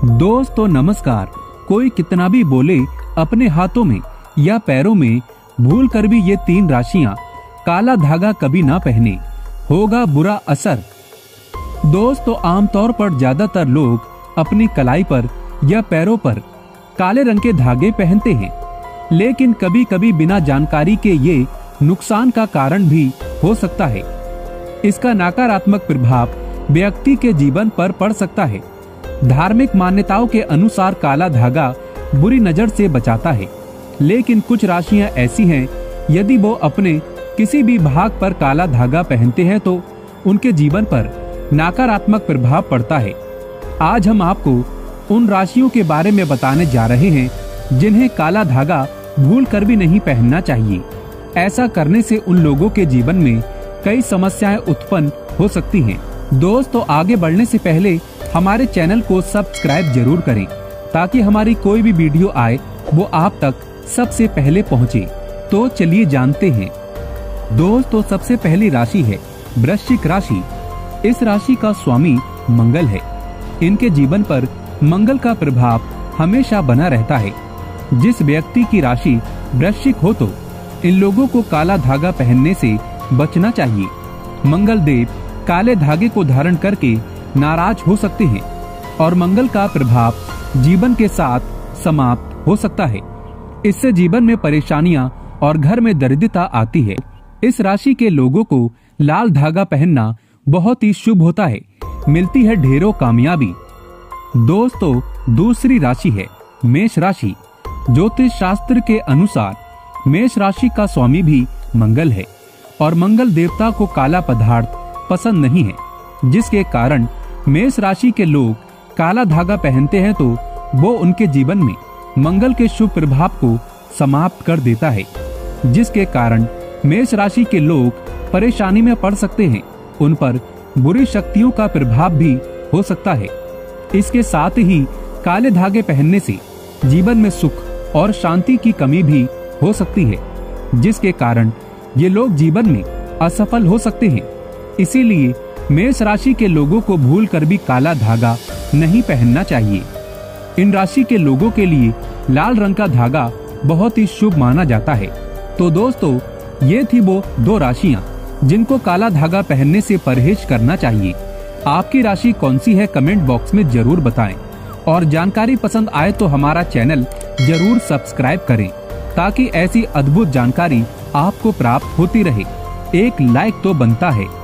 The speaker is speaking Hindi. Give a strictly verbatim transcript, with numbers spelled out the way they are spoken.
दोस्तों नमस्कार। कोई कितना भी बोले, अपने हाथों में या पैरों में भूल कर भी ये तीन राशियां काला धागा कभी ना पहने, होगा बुरा असर। दोस्तों आमतौर पर ज्यादातर लोग अपनी कलाई पर या पैरों पर काले रंग के धागे पहनते हैं, लेकिन कभी कभी बिना जानकारी के ये नुकसान का कारण भी हो सकता है। इसका नकारात्मक प्रभाव व्यक्ति के जीवन पर पड़ सकता है। धार्मिक मान्यताओं के अनुसार काला धागा बुरी नजर से बचाता है, लेकिन कुछ राशियां ऐसी हैं, यदि वो अपने किसी भी भाग पर काला धागा पहनते हैं तो उनके जीवन पर नकारात्मक प्रभाव पड़ता है। आज हम आपको उन राशियों के बारे में बताने जा रहे हैं जिन्हें काला धागा भूल कर भी नहीं पहनना चाहिए। ऐसा करने से उन लोगों के जीवन में कई समस्याएं उत्पन्न हो सकती हैं। दोस्तों आगे बढ़ने से पहले हमारे चैनल को सब्सक्राइब जरूर करें, ताकि हमारी कोई भी वीडियो आए वो आप तक सबसे पहले पहुंचे। तो चलिए जानते हैं। दोस्तों सबसे पहली राशि है वृश्चिक राशि। इस राशि का स्वामी मंगल है। इनके जीवन पर मंगल का प्रभाव हमेशा बना रहता है। जिस व्यक्ति की राशि वृश्चिक हो तो इन लोगों को काला धागा पहनने से बचना चाहिए। मंगल देव काले धागे को धारण करके नाराज हो सकते हैं और मंगल का प्रभाव जीवन के साथ समाप्त हो सकता है। इससे जीवन में परेशानियां और घर में दरिद्रता आती है। इस राशि के लोगों को लाल धागा पहनना बहुत ही शुभ होता है, मिलती है ढेरों कामयाबी। दोस्तों दूसरी राशि है मेष राशि। ज्योतिष शास्त्र के अनुसार मेष राशि का स्वामी भी मंगल है और मंगल देवता को काला पदार्थ पसंद नहीं है, जिसके कारण मेष राशि के लोग काला धागा पहनते हैं तो वो उनके जीवन में मंगल के शुभ प्रभाव को समाप्त कर देता है, जिसके कारण मेष राशि के लोग परेशानी में पड़ सकते हैं। उन पर बुरी शक्तियों का प्रभाव भी हो सकता है। इसके साथ ही काले धागे पहनने से जीवन में सुख और शांति की कमी भी हो सकती है, जिसके कारण ये लोग जीवन में असफल हो सकते हैं। इसीलिए मेष राशि के लोगों को भूल कर भी काला धागा नहीं पहनना चाहिए। इन राशि के लोगों के लिए लाल रंग का धागा बहुत ही शुभ माना जाता है। तो दोस्तों ये थी वो दो राशियां जिनको काला धागा पहनने से परहेज करना चाहिए। आपकी राशि कौन सी है कमेंट बॉक्स में जरूर बताएं और जानकारी पसंद आए तो हमारा चैनल जरूर सब्सक्राइब करें, ताकि ऐसी अद्भुत जानकारी आपको प्राप्त होती रहे। एक लाइक तो बनता है।